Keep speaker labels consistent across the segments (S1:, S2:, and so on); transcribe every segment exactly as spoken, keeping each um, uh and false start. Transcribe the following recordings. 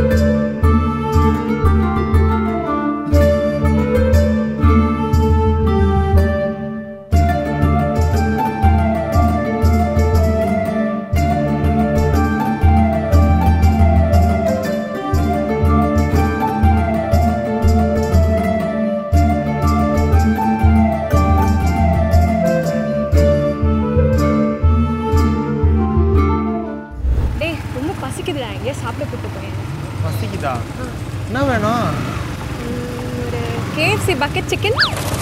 S1: என்ன வேணும்?
S2: ஒரு K F C bucket chicken.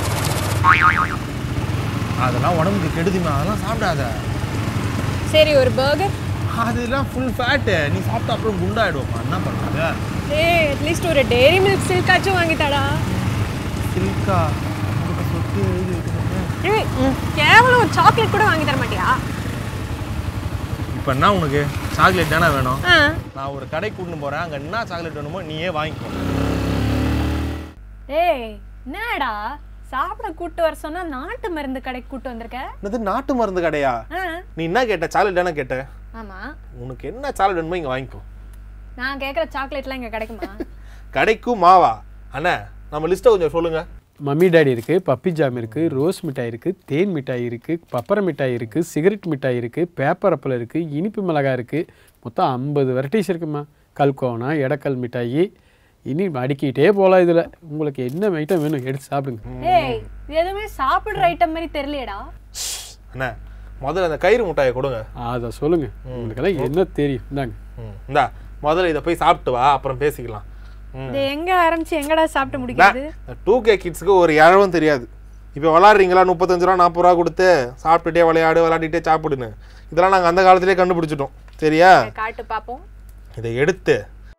S1: அதெல்லாம் உடம்புக்கு கெடுதிமா, அதெல்லாம் சாப்பிடாத.
S2: சரி ஒரு பர்கர்.
S1: அதெல்லாம் ஃபுல் ஃபேட். நீ சாப்பிட்டா அப்புறம் குண்டாயிடுவோம். என்ன பண்றது?
S2: ஏய் அட்லீஸ்ட் ஒரு டெய்ரி மில்க் சில்காச்சும் வாங்கி தாடா.
S1: சில்கா உங்களுக்கு சொத்து எழுதி வைக்கணும்.
S2: ஏய் கேவலம் ஒரு சாக்லேட் கூட வாங்கி தர மாட்டியா?
S1: இப்போ என்ன உனக்கு சாக்லேட் தானே வேணும்?
S2: ஆ
S1: நான் ஒரு கடைக்கு கூட்டிட்டு போறேன். அங்க என்ன சாக்லேட் வேணுமோ நீயே வாங்கிக்கோ.
S2: ஏய் என்னடா சாப்பிட கூட்டி வர சொன்னா நாட்டு மருந்து கடைக்கு கூட்டி வந்திருக்க?
S1: இது நாட்டு மருந்து கடையா? நீ என்ன கேட்ட? சாக்லேட் தானே கேட்ட?
S2: ஆமா.
S1: உனக்கு என்ன சாக்லேட் வேணுமோ இங்க வாங்கிக்கோ.
S2: நான் கேக்குற சாக்லேட்லாம் இங்க கிடைக்குமா?
S1: கிடைக்கும் மாவா? அண்ணா நம்ம லிஸ்ட்டை கொஞ்சம் சொல்லுங்க.
S3: மம்மி டாடி இருக்குது, பப்பி ஜாம் இருக்குது, ரோஸ் மிட்டாய் இருக்குது, தேன் மிட்டாய் இருக்குது, பப்பரை மிட்டாய் இருக்குது, சிகரெட் மிட்டாய் இருக்குது, பேப்பர் அப்பளம் இருக்குது, இனிப்பு மிளகாய் இருக்குது. மொத்தம் ஐம்பது வெரைட்டிஸ் இருக்குமா. கல்கோனா, எடக்கல் மிட்டாய், இனி அடிக்கிட்டே போகலாம். இதில் உங்களுக்கு என்ன ஐட்டம் வேணும் எடுத்து சாப்பிடுங்க.
S2: ஏய் எதுவுமே சாப்பிட்ற ஐட்டம் மாதிரி தெரியலையடா.
S1: அண்ணா முதல்ல அந்த கயிறு மிட்டாயை கொடுங்க.
S3: அதை சொல்லுங்கள், உங்களுக்கெல்லாம் என்ன தெரியும். இந்தாங்க
S1: இந்தா முதல்ல இதை போய் சாப்பிட்டு வா, அப்புறம் பேசிக்கலாம்.
S2: இது எங்க ஆரம்பிச்சு எங்கடா சாப்பிட்டு முடிக்கிறது?
S1: டூ கே கிட்ஸ்க்கு ஒரு இழவும் தெரியாது. இப்போ விளாட்றீங்களா முப்பத்தஞ்சு ரூபா நாற்பது ரூபா கொடுத்து சாப்பிட்டுட்டே விளையாடு விளையாடிட்டே சாப்பிடுன்னு. இதெல்லாம் நாங்கள் அந்த காலத்திலே கண்டுபிடிச்சிட்டோம். சரியா?
S2: காட்டு பார்ப்போம்.
S1: இதை எடுத்து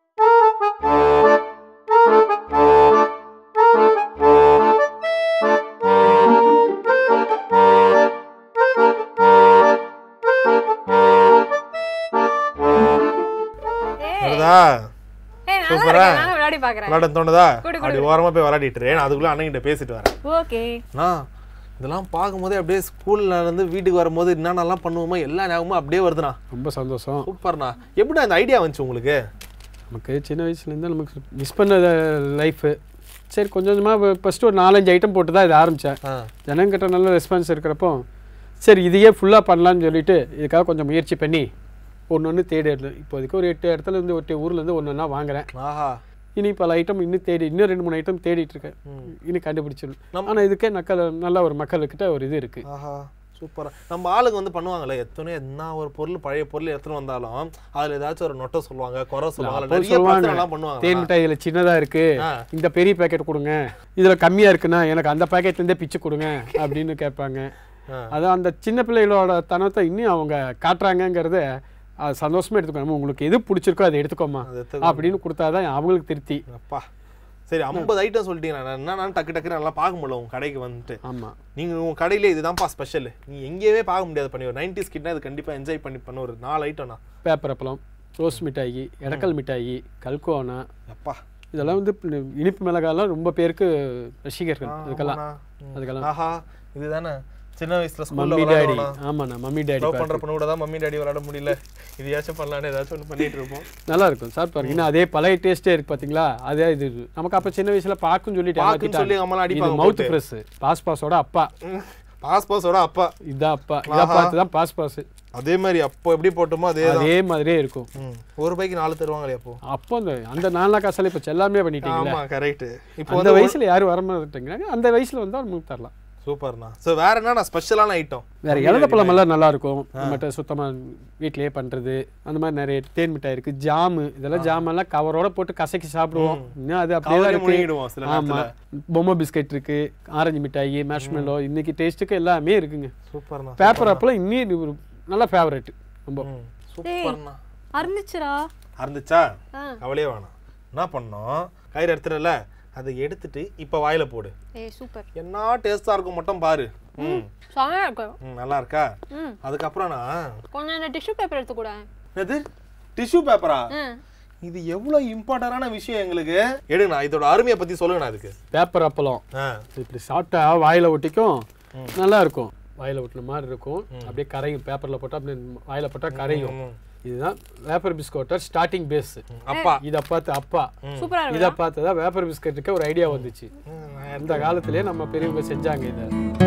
S1: விளையாட தோணுதா? அப்படி ஓரமா போய் விளையாடிட்டு அதுக்குள்ள அண்ணன் பேசிட்டு வரேன்.
S2: ஓகே.
S1: இதெல்லாம் பார்க்கும்போதே அப்படியே ஸ்கூல்ல இருந்து வீட்டுக்கு வரும்போது என்னென்னலாம் பண்ணுவோமோ எல்லா ஞாபகமும் அப்படியே வருதுண்ணா.
S3: ரொம்ப சந்தோஷம்.
S1: சூப்பர்ண்ணா. எப்படி அந்த ஐடியா வந்துச்சு உங்களுக்கு?
S3: நமக்கு சின்ன வயசுலேருந்து நமக்கு மிஸ் பண்ண லைஃபு. சரி கொஞ்சம் கொஞ்சமாக ஃபஸ்ட்டு ஒரு நாலஞ்சு ஐட்டம் போட்டு தான் இதை ஆரம்பித்தேன். ஜனங்கிட்ட நல்ல ரெஸ்பான்ஸ் இருக்கிறப்போ சரி இதையே ஃபுல்லாக பண்ணலான்னு சொல்லிட்டு இதுக்காக கொஞ்சம் முயற்சி பண்ணி ஒன்று ஒன்று தேடி எடுத்து இப்போதைக்கு ஒரு எட்டு இடத்துல இருந்து ஒரு ஊர்லேருந்து ஒன்று ஒன்றா வாங்குறேன்.
S1: ஆஹா.
S3: இனி பல ஐட்டம் இன்னும் தேடி இன்னும் ரெண்டு மூணு ஐட்டம் தேடிட்டு இருக்கேன். இனி கண்டுபிடிச்சிடும். ஆனால் இதுக்கே மக்கள் நல்ல ஒரு மக்கள்கிட்ட ஒரு இது இருக்குது.
S1: ஆஹா சூப்பராக. நம்ம ஆளுங்க வந்து பண்ணுவாங்களே எத்தனை என்ன ஒரு பொருள் பழைய பொருள் எடுத்துன்னு வந்தாலும் அதில் ஏதாச்சும் ஒரு நொட்டை சொல்லுவாங்க, குறை சொல்லுவாங்க.
S3: தேன் மிட்டாய் இதில் சின்னதாக இருக்குது, இந்த பெரிய பேக்கெட் கொடுங்க, இதில் கம்மியாக இருக்குன்னா எனக்கு அந்த பேக்கெட்லேருந்தே பிச்சு கொடுங்க அப்படின்னு கேட்பாங்க. அதான் அந்த சின்ன பிள்ளைகளோட தனத்தை இன்னும் அவங்க காட்டுறாங்கங்கிறத அது சந்தோஷமா எடுத்துக்கணும். உங்களுக்கு எது பிடிச்சிருக்கோ அதை எடுத்துக்கோமா அப்படின்னு கொடுத்தாதான் அவங்களுக்கு திருப்தி.
S1: அப்பா சரி ஐம்பது ஐட்டம் சொல்லிட்டீங்க. என்னன்னா டக்கு டக்குன்னு நல்லா பார்க்க முடியல உங்க கடைக்கு வந்துட்டு.
S3: ஆமா
S1: நீங்க உங்க கடையில இதுதான்ப்பா ஸ்பெஷல், நீ எங்கேயுமே பார்க்க முடியாது. பண்ணி ஒரு நைன்டிஸ் கிட்னா இது கண்டிப்பா என்ஜாய் பண்ணி பண்ண ஒரு நாலு ஐட்டம்னா
S3: பேப்பர் அப்பளம், ரோஸ் மிட்டாயி, எடக்கல் மிட்டாயி, கல்கோனா.
S1: அப்பா
S3: இதெல்லாம் வந்து இனிப்பு மிளகாலாம் ரொம்ப பேருக்கு ரசிகர்கள். அதுக்கெல்லாம் அதுக்கெல்லாம்
S1: ஆஹா இதுதானே சின்ன வயசுல
S3: மம்மி டாடி. ஆமாண்ணா மம்மி டாடி
S1: லவ் பண்ற பொண்ணு கூட தான் மம்மி டாடி விளையாட முடியல. இதையாச்சும் பண்ணலான்னு ஏதாச்சும் ஒன்று பண்ணிட்டு இருப்போம்.
S3: நல்லா இருக்கும் சார். பாருங்க இன்னும் அதே பழைய டேஸ்டே இருக்கு பாத்தீங்களா. அதே இது நமக்கு அப்ப சின்ன வயசுல பாக்குன்னு சொல்லிட்டு
S1: சொல்லி அம்மா அடிப்பாங்க.
S3: மவுத் பிரஸ் பாஸ் பாஸோட அப்பா.
S1: பாஸ் பாஸோட அப்பா
S3: இதான் அப்பா. இதை பார்த்து தான் பாஸ் பாஸ்.
S1: அதே மாதிரி அப்போ எப்படி போட்டோமோ அதே
S3: அதே மாதிரியே இருக்கும்.
S1: ஒரு ரூபாய்க்கு நாலு தருவாங்களே அப்போ.
S3: அப்போ அந்த அந்த நாலா காசால இப்போ எல்லாமே பண்ணிட்டீங்க.
S1: ஆமா கரெக்ட். இப்போ
S3: அந்த வயசுல யாரும் வர மாட்டாங்க, அந்த வயசுல வந்தா நமக்கு தரலாம்.
S1: சூப்பர்ண்ணா. ஸோ வேற என்ன ஸ்பெஷலான ஐட்டம்?
S3: வேற இலந்த பழம் எல்லாம் நல்லா இருக்கும். நம்மகிட்ட சுத்தமா வீட்லயே பண்றது அந்த மாதிரி நிறைய தேன் மிட்டாய் இருக்கு, ஜாமு. இதெல்லாம் ஜாம் எல்லாம் கவரோட போட்டு கசக்கி சாப்பிடுவோம். இன்னும் அது அப்படியே தான் இருக்கு. ஆமா பொம்மை பிஸ்கட் இருக்கு, ஆரஞ்சு மிட்டாய், மேஷ்மெல்லோ, இன்னைக்கு டேஸ்ட்டுக்கு எல்லாமே இருக்குங்க.
S1: சூப்பர்ண்ணா.
S3: பேப்பர் அப்பளம் இன்னும் நல்ல ஃபேவரட். ரொம்ப
S1: சூப்பர்ண்ணா.
S2: அருந்துச்சுடா.
S1: அருந்துச்சா? கவலையே வேணாம். என்ன பண்ணோம், கயிறு எடுத்துறல அதை எடுத்துட்டு இப்ப வாயில போடு.
S2: ஏய் சூப்பர்.
S1: என்ன டேஸ்டா இருக்கும் மட்டும் பாரு.
S2: ம் செமையா இருக்கு.
S1: ம் நல்லா இருக்கா? அதுக்கு அப்புறம் நான்
S2: கொஞ்சம் டிஷ்யூ பேப்பர் எடுத்து கூட.
S1: எது டிஷ்யூ பேப்பரா? இது எவ்வளவு இம்பார்ட்டன்டான விஷயம் எங்களுக்கு. எடுங்க இதோட அருமையை பத்தி சொல்லுங்க. அதுக்கு
S3: பேப்பர் அப்பளம் இப்படி சாப்பிட்டா வாயில ஒட்டிக்கும், நல்லா இருக்கும். வாயில ஒட்டின மாதிரி இருக்கும். அப்படியே கரையும். பேப்பர்ல போட்டா அப்படியே வாயில போட்டா கரையும். இதுதான் வேப்பர் பிஸ்கோட்டோட ஸ்டார்டிங் பேஸ்.
S1: அப்பா
S3: இதை பார்த்து அப்பா
S2: சூப்பரா
S3: இதை பார்த்து தான் வேப்பர் பிஸ்கட்டுக்கு ஒரு ஐடியா வந்துச்சு. அந்த காலத்திலேயே நம்ம பெரியவங்க செஞ்சாங்க இதை.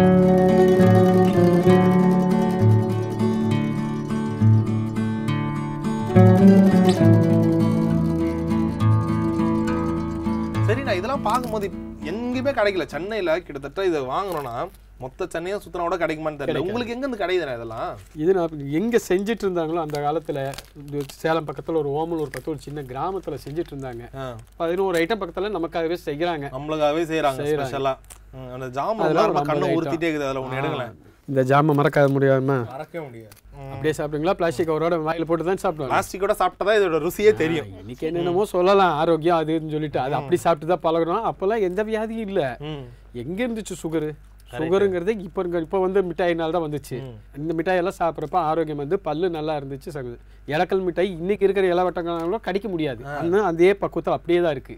S1: சரிண்ணா, இதெல்லாம் பார்க்கும்போது எங்கேயுமே கிடைக்கல. சென்னையில் கிட்டத்தட்ட இதை வாங்கணும்னா மொத்த சென்னையும் சுத்தனா கூட கிடைக்குமான்னு தெரியல. உங்களுக்கு எங்க இருந்து கிடைக்குதுண்ணா இதெல்லாம்?
S3: இது நான் எங்கே செஞ்சுட்டு இருந்தாங்களோ அந்த காலத்தில் சேலம் பக்கத்தில் ஒரு ஓமலூர் பக்கத்தில் ஒரு சின்ன கிராமத்தில் செஞ்சுட்டு இருந்தாங்க. பதினோரு ஐட்டம் பக்கத்தில் நமக்காகவே செய்கிறாங்க,
S1: நம்மளுக்காகவே செய்கிறாங்க ஸ்பெஷலாக. அந்த ஜாம் அதெல்லாம் கண்ணை உறுத்திட்டே இருக்குது. அதில் ஒன்று எடுக்கல.
S3: இந்த ஜாமை மறக்க முடியாம
S1: மறக்கவே முடியாது.
S3: அப்படியே சாப்பிடுங்களா? பிளாஸ்டிக் கவரோட வாயில் போட்டு தான் சாப்பிடுவோம்.
S1: பிளாஸ்டிக்கோட சாப்பிட்டா இதோட ருசியே தெரியும்.
S3: இன்னைக்கு என்னென்னமோ சொல்லலாம் ஆரோக்கியம் அதுன்னு சொல்லிட்டு, அது அப்படி சாப்பிட்டு தான் பழகணும். அப்போல்லாம் எந்த வியாதியும் இல்லை. எங்கே இருந்துச்சு சுகரு? சுகருங்கிறது இப்போ இப்போ வந்து மிட்டாயினால தான் வந்துச்சு. இந்த மிட்டாயெல்லாம் சாப்பிட்றப்ப ஆரோக்கியம் வந்து பல்லு நல்லா இருந்துச்சு. சகுது இலக்கல் மிட்டாய் இன்னைக்கு இருக்கிற இலவட்டங்களும் கடிக்க முடியாது. ஆனால் அதே பக்குவத்தில் அப்படியே தான் இருக்கு.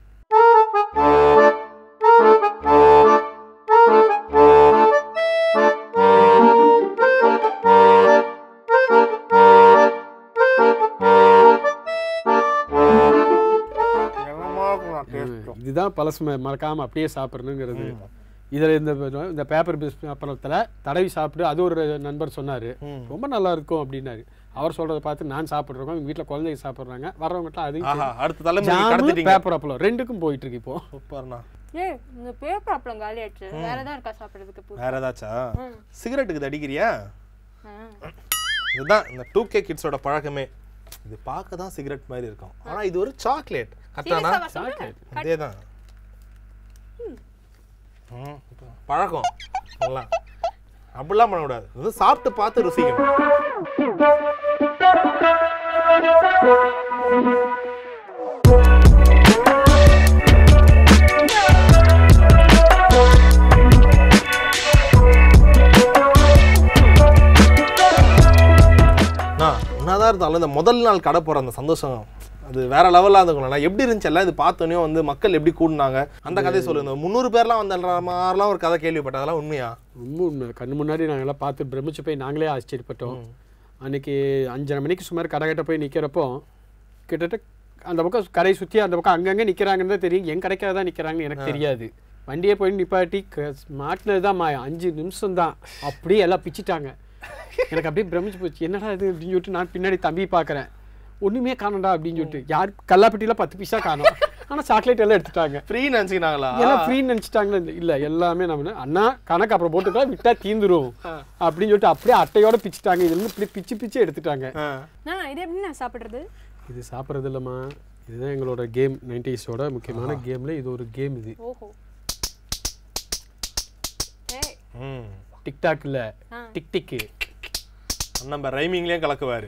S3: இதுதான் பழசு மறக்காம அப்படியே சாப்பிடணுங்கிறது. இதில் இந்த இந்த பேப்பர் பிஸ் அப்புறத்தில் தடவி சாப்பிட்டு அது ஒரு நண்பர் சொன்னார், ரொம்ப நல்லா இருக்கும் அப்படின்னாரு. அவர் சொல்கிறத பார்த்து நான் சாப்பிட்றோம், எங்கள் வீட்டில் குழந்தைங்க சாப்பிட்றாங்க, வர்றவங்கட்டாம் அது பேப்பர் அப்பளம் ரெண்டுக்கும் போயிட்டு இருக்கு இப்போ.
S1: சூப்பர்ண்ணா.
S2: ஏ இந்த பேப்பர் அப்பளம் காலி ஆயிடுச்சு. வேற ஏதாவது இருக்கா சாப்பிட்றதுக்கு?
S1: வேற ஏதாச்சா? சிகரெட்டுக்கு அடிக்கிறியா? இதுதான் இந்த டூ கே கிட்ஸோட பழக்கமே. இது பார்க்க தான் சிகரெட் மாதிரி இருக்கும், ஆனால் இது ஒரு சாக்லேட். கரெக்டானா? சாக்லேட் அதே தான் பழக்கம். அப்படிலாம் பண்ணக்கூடாது. இது சாப்பிட்டு பார்த்து ருசிக்கணும். என்னதான் இருந்தாலும் இந்த முதல் நாள் கடை போகிற அந்த சந்தோஷம் அது வேற லெவலாக இருந்துக்கணும். எப்படி இருந்துச்சு எல்லாம் இது பார்த்தோன்னே வந்து மக்கள் எப்படி கூடினாங்க அந்த கதையை சொல்லுங்க. முந்நூறு பேர்லாம் வந்த மாதிரிலாம் ஒரு கதை கேள்விப்பட்டேன். அதெல்லாம் உண்மையா?
S3: ரொம்ப உண்மை. கண்ணு முன்னாடி நாங்கள் எல்லாம் பார்த்து பிரமிச்சு போய் நாங்களே ஆச்சரியப்பட்டோம். அன்னைக்கு அஞ்சரை மணிக்கு சுமார் கடை கிட்ட போய் நிற்கிறப்போ கிட்டத்தட்ட அந்த பக்கம் கடை சுற்றி அந்த பக்கம் அங்கங்கே நிற்கிறாங்கன்னு தான் தெரியும். என் கடைக்காக தான் நிற்கிறாங்கன்னு எனக்கு தெரியாது. வண்டியை போய் நிப்பாட்டி மாட்டினது தான் மாயம். அஞ்சு நிமிஷம் தான் அப்படியே எல்லாம் பிச்சுட்டாங்க. எனக்கு அப்படியே பிரமிச்சு போச்சு. என்னடா இது அப்படின்னு சொல்லிட்டு நான் பின்னாடி தம்பி பார்க்குறேன், ஒன்றுமே காணண்டா அப்படின்னு சொல்லிட்டு. யார் கல்லாப்பட்டியில் பத்து பைசா காணும், ஆனால் சாக்லேட் எல்லாம் எடுத்துட்டாங்க.
S1: ஃப்ரீ நினச்சிக்கினாங்களா?
S3: எல்லாம் ஃப்ரீ நினச்சிட்டாங்களா? இல்லை, எல்லாமே நம்ம அண்ணா கணக்கு அப்புறம் போட்டுக்கலாம், விட்டா தீந்துரும் அப்படின்னு சொல்லிட்டு அப்படியே அட்டையோட பிச்சுட்டாங்க. இதுலேருந்து இப்படி பிச்சு பிச்சு எடுத்துட்டாங்க.
S2: இது எப்படி நான் சாப்பிட்றது?
S3: இது சாப்பிட்றது இல்லைம்மா, இதுதான் எங்களோட கேம். நைன்டிஸோட முக்கியமான கேமில் இது ஒரு கேம். இது டிக்டாக் இல்லை, டிக் டிக்கு.
S1: நம்ம ரைமிங்லேயும் கலக்குவார்.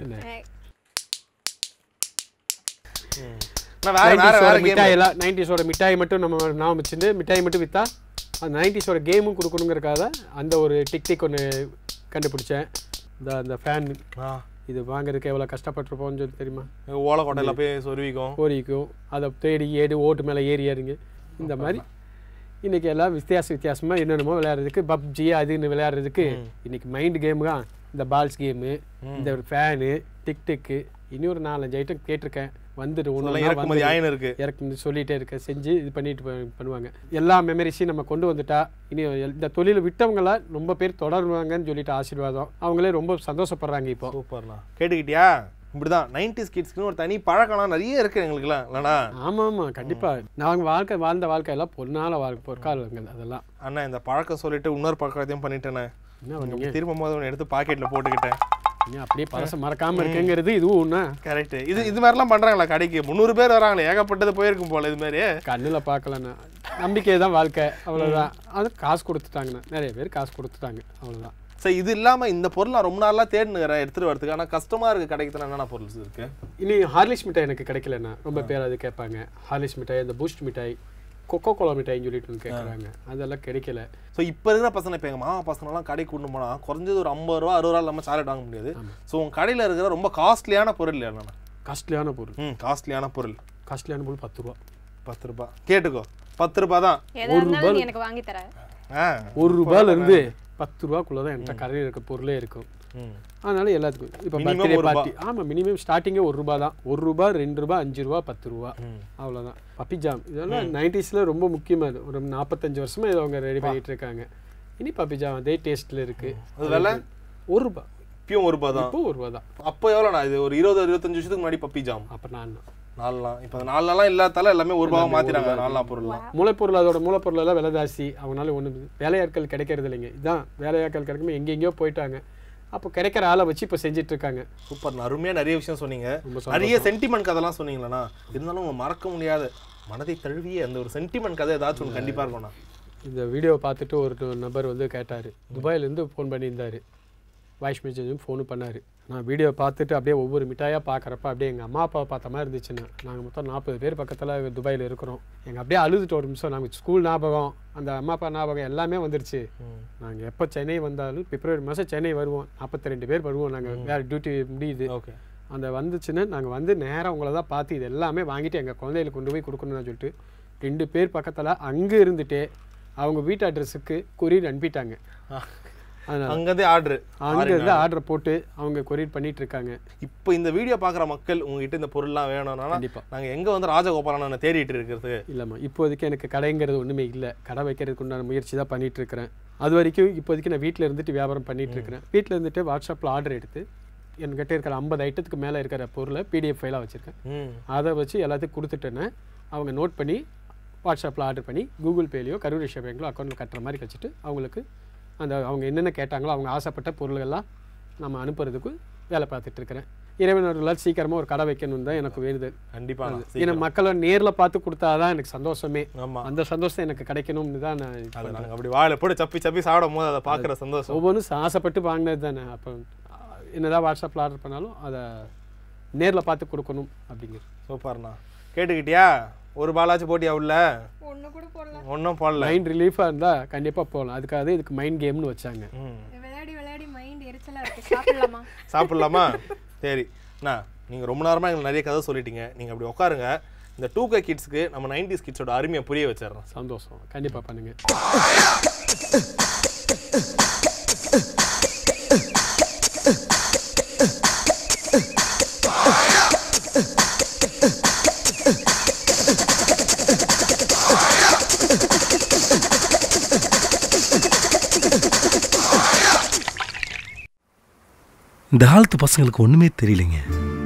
S3: நைன்டிஸோட மிட்டாய் மட்டும் நம்ம நான் வச்சுட்டு மிட்டாய் மட்டும் விற்றா அந்த நைன்டிஸோட கேமும் கொடுக்கணுங்கிறக்காக அந்த ஒரு டிக் டிக் ஒன்று கண்டுபிடிச்சேன். இந்த அந்த ஃபேன் இது வாங்குறதுக்கு எவ்வளோ கஷ்டப்பட்டுருப்போம்னு சொல்லி தெரியுமா?
S1: ஓலக்கோட்டையில் போய் சொருவிக்கும்
S3: சொருவிக்கும் அதை தேடி ஏடு ஓட்டு மேலே ஏறி ஏறுங்க. இந்த மாதிரி இன்றைக்கி எல்லாம் வித்தியாச வித்தியாசமாக என்னென்னமோ விளையாடுறதுக்கு பப்ஜி அதுன்னு விளையாடுறதுக்கு இன்றைக்கி மைண்டு கேமு தான். இந்த பால்ஸ் கேமு, இந்த ஒரு ஃபேனு, டிக் டிக்கு, இனி ஒரு நாலஞ்சு ஐட்டம் கேட்டிருக்கேன். வந்துட்டு ஒன்று
S1: இருக்கு
S3: இறக்குன்னு சொல்லிகிட்டே இருக்கேன். செஞ்சு இது பண்ணிட்டு பண்ணுவாங்க. எல்லா மெமரிஸையும் நம்ம கொண்டு வந்துட்டா இனி இந்த தொழிலை விட்டவங்களாம் ரொம்ப பேர் தொடருவாங்கன்னு சொல்லிட்டு ஆசீர்வாதம். அவங்களே ரொம்ப சந்தோஷப்படுறாங்க இப்போ.
S1: சூப்பர்லாம். கேட்டுக்கிட்டியா? இப்படிதான் நைன்டிஸ் கிட்ஸ்க்குன்னு ஒரு தனி பழக்கம்லாம் நிறைய இருக்கு எங்களுக்குலாம் இல்லைண்ணா?
S3: ஆமாம் ஆமாம், கண்டிப்பாக. நாங்கள் வாழ்க்கை வாழ்ந்த வாழ்க்கையெல்லாம் பொன்னால வாழ்க்கை பொற்காலங்கள் அதெல்லாம்.
S1: அண்ணா இந்த பழக்கம் சொல்லிட்டு இன்னொரு பழக்கத்தையும் பண்ணிட்டேண்ணே.
S3: என்ன பண்ணீங்க?
S1: திரும்பும் போது ஒன்று எடுத்து பாக்கெட்டில் போட்டுக்கிட்டேன்.
S3: அப்படியே பழசம் மறக்காமல் இருக்குங்கிறது இதுவும் ஒன்றா.
S1: கரெக்டு. இது இது மாதிரிலாம் பண்ணுறாங்களா கடைக்கு? முந்நூறு பேர் வராங்களே, ஏகப்பட்டது போயிருக்கும் போல. இது மாதிரி
S3: கண்ணில் பார்க்கலண்ணா. நம்பிக்கை தான் வாழ்க்கை, அவ்வளோதான். அது காசு கொடுத்துட்டாங்கண்ணா, நிறைய பேர் காசு கொடுத்துட்டாங்க, அவ்வளோதான்.
S1: சரி, இது இல்லாமல் இந்த பொருள் நான் ரொம்ப நாளாக தேடினுக்கிறேன் எடுத்துகிட்டு வரதுக்கு. ஆனால் கஷ்டமாக இருக்குது கிடைக்குதுன்னா என்னென்ன பொருள் இருக்குது?
S3: இனி ஹார்லிக்ஸ் மிட்டாய் எனக்கு கிடைக்கலண்ணா. ரொம்ப பேர் அது கேட்பாங்க. ஹார்லிக்ஸ் மிட்டாய், இந்த பூஸ்ட் மிட்டாய், கொக்கோ கோலா மிட்டாய்னு சொல்லிட்டு கேட்குறாங்க. அதெல்லாம் கிடைக்கல.
S1: ஸோ இப்போ இருக்கிற பசங்க இப்போ எங்கள் மாமா பசங்களாம் கடைக்கு கொண்டு போனால் குறைஞ்சது ஒரு ஐம்பது ரூபா அறுபது ரூபா இல்லாமல் சாக்லேட் வாங்க முடியாது. ஸோ உங்கள் கடையில் இருக்கிற ரொம்ப காஸ்ட்லியான பொருள் இல்லைண்ணா?
S3: காஸ்ட்லியான பொருள் ம்
S1: காஸ்ட்லியான பொருள்
S3: காஸ்ட்லியான பொருள் பத்து ரூபா.
S1: பத்து ரூபா கேட்டுக்கோ, பத்து ரூபா தான்.
S2: ஒரு ரூபாய் எனக்கு வாங்கி தரேன்.
S3: ஒரு ரூபாயில இருந்து பத்து ரூபாக்குள்ள தான் என்கிட்ட கடையில் இருக்க பொருளே இருக்கும். அதனால எல்லாத்துக்கும் இப்போ
S1: Minimum
S3: பர்த்டே
S1: ஒரு ரூபா.
S3: பார்ட்டி ஆமாம் மினிமம் ஸ்டார்டிங்கே ஒரு ரூபா தான் ஒரு ரூபா ரெண்டு ரூபா அஞ்சு ரூபா பத்து ரூபா அவ்வளோதான் பப்பி ஜாம் இதெல்லாம் நைன்டிஸில் ரொம்ப முக்கியமானது ஒரு நாற்பத்தஞ்சு வருஷமாக இதை அவங்க ரெடி பண்ணிட்டு இருக்காங்க இனி பப்பி ஜாம் அதே டேஸ்ட்டில் இருக்குது
S1: அது விலை
S3: ஒரு ரூபா
S1: இப்பயும் ஒரு ரூபா தான்
S3: இப்போ ஒரு ரூபா தான்
S1: அப்போ எவ்வளோண்ணா இது ஒரு இருபது இருபத்தஞ்சு வருஷத்துக்கு முன்னாடி பப்பி ஜாம்
S3: அப்போ நான்
S1: நாலு நாள் இப்போ நாலு நாளாம் இல்லாதால எல்லாமே ஒரு ரூபாவை மாற்றிறாங்க நாலு நாள் பொருள்லாம்
S3: மூலப்பொருள் அதோட மூலப்பொருள் எல்லாம் விலை ஜாஸ்தி அவங்களால ஒன்று வேலையாட்கள் கிடைக்கிறது இல்லைங்க இதுதான் வேலையாட்கள் கிடைக்குமே எங்கெங்கேயோ போயிட்டாங்க அப்போ கிடைக்கிற ஆளை வச்சு இப்போ செஞ்சுட்டு இருக்காங்க
S1: சூப்பர் அருமையாக நிறைய விஷயம் சொன்னீங்க நிறைய சென்டிமெண்ட் கதைலாம் சொன்னீங்களா இருந்தாலும் உங்க மறக்க முடியாத மனதை தழுவிய அந்த ஒரு சென்டிமெண்ட் கதை ஏதாச்சும் ஒன்று கண்டிப்பாக இருக்கும்ண்ணா
S3: இந்த வீடியோவை பார்த்துட்டு ஒரு நபர் வந்து கேட்டார் துபாயிலேருந்து ஃபோன் பண்ணியிருந்தார் வாய்ஸ் மெசேஜும் ஃபோனு பண்ணார் நான் வீடியோ பார்த்துட்டு அப்படியே ஒவ்வொரு மிட்டாயாக பார்க்குறப்ப அப்படியே எங்கள் அம்மா அப்பாவை பார்த்த மாதிரி இருந்துச்சுன்னா நாங்கள் மொத்தம் நாற்பது பேர் பக்கத்தில் துபாயில் இருக்கிறோம் எங்கள் அப்படியே அழுதுட்டு ஒரு நிமிஷம் நாங்கள் ஸ்கூல் ஞாபகம் அந்த அம்மா அப்பா ஞாபகம் எல்லாமே வந்துருச்சு நாங்கள் எப்போ சென்னை வந்தாலும் பிப்ரவரி மாதம் சென்னை வருவோம் நாற்பத்தி ரெண்டு பேர் வருவோம் நாங்கள் வேறு டியூட்டி முடியுது
S1: ஓகே
S3: அந்த வந்துச்சுன்னா நாங்கள் வந்து நேராக உங்களை தான் பார்த்து இது எல்லாமே வாங்கிட்டு எங்கள் குழந்தைகளுக்கு கொண்டு போய் கொடுக்கணும்னு சொல்லிட்டு ரெண்டு பேர் பக்கத்தில் அங்கே இருந்துகிட்டே அவங்க வீட்டு அட்ரஸுக்கு கொரியர் அனுப்பிட்டாங்க அதனால்
S1: அங்கேருந்தே ஆர்டர்
S3: அங்கேருந்து ஆர்டர் போட்டு அவங்க கொரியர் பண்ணிட்டு இருக்காங்க
S1: இப்போ இந்த வீடியோ பார்க்குற மக்கள் உங்ககிட்ட இந்த பொருள்லாம் வேணும்னா
S3: கண்டிப்பாக
S1: நாங்கள் எங்கே வந்து ராஜகோபாலனை தேடிட்டு இருக்கிறது
S3: இல்லைம்மா இப்போதைக்கு எனக்கு கடைங்கிறது ஒன்றுமே இல்லை கடை வைக்கிறதுக்கு உண்டான முயற்சி தான் பண்ணிட்டு இருக்கிறேன் அது வரைக்கும் இப்போதைக்கு நான் வீட்டில் இருந்துட்டு வியாபாரம் பண்ணிட்டு இருக்கிறேன் வீட்டில் இருந்துட்டு வாட்ஸ்அப்பில் ஆர்டர் எடுத்து என்கிட்ட இருக்கிற ஐம்பது ஐட்டத்துக்கு மேலே இருக்கிற பொருளை பிடிஎஃப் ஃபைலாக வச்சுருக்கேன் அதை வச்சு எல்லாத்துக்கும் கொடுத்துட்டேன்னா அவங்க நோட் பண்ணி வாட்ஸ்அப்பில் ஆர்டர் பண்ணி கூகுள் பேலையோ கரூர் விஷய பேங்க்லோ அக்கௌண்ட்டில் கட்டுற மாதிரி வச்சுட்டு அவங்களுக்கு அந்த அவங்க என்னென்ன கேட்டாங்களோ அவங்க ஆசைப்பட்ட பொருள்கள்லாம் நம்ம அனுப்புறதுக்கு வேலை பார்த்துட்டு இருக்கிறேன் இறைவனர்களால் சீக்கிரமாக ஒரு கடை வைக்கணும் தான் எனக்கு வேணுது
S1: கண்டிப்பாக
S3: ஏன்னா மக்களை நேரில் பார்த்து கொடுத்தாதான் எனக்கு சந்தோஷமே
S1: ஆமாம்
S3: அந்த சந்தோஷம் எனக்கு கிடைக்கணும்னு தான் நான்
S1: அது நாங்கள் அப்படி வாழை போட்டு சப்பி சப்பி சாப்பிடும் போது அதை பார்க்குற சந்தோஷம்
S3: ஒவ்வொன்றும் ஆசைப்பட்டு வாங்கினது தானே அப்போ என்னதான் வாட்ஸ்அப்பில் ஆர்டர் பண்ணாலும் அதை நேரில் பார்த்து கொடுக்கணும் அப்படிங்கிறது
S1: சூப்பர்ண்ணா கேட்டுக்கிட்டியா ஒரு பாலாச்சும் போட்டியா உள்ள
S2: ஒண்ணு கூட போடல
S1: ஒன்றும் போடல
S3: மைண்ட் ரிலீஃபாக இருந்தால் கண்டிப்பாக போகலாம் அதுக்காக இதுக்கு மைண்ட் கேம்னு வச்சாங்க
S2: விளையாடி விளையாடி மைண்ட் எரிச்சலா இருக்கு சாப்பிடலாமா
S1: சாப்பிடலாமா சரி அண்ணா நீங்கள் ரொம்ப நேரமாக எங்களுக்கு நிறைய கதை சொல்லிட்டீங்க நீங்கள் அப்படி உட்காருங்க இந்த டூ கே கிட்ஸ்க்கு நம்ம நைன்டிஸ் கிட்ஸோட அருமையை புரிய வச்சிடறோம்
S3: சந்தோஷம் கண்டிப்பாக பண்ணுங்க
S4: இந்த காலத்து பசங்களுக்கு ஒண்ணுமே தெரியலைங்க.